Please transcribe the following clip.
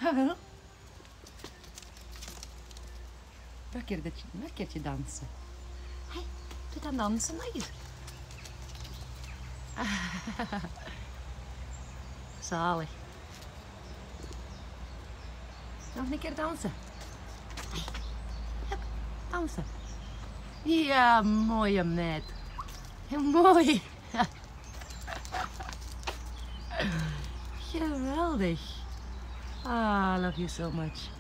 Jawel. Nog een keertje dansen. Hé, doe dan dansen nog eens. Zalig. Nog een keer dansen. Hey, hup, dansen. Ja, mooie meid. Mooi. Geweldig. Ah, I love you so much.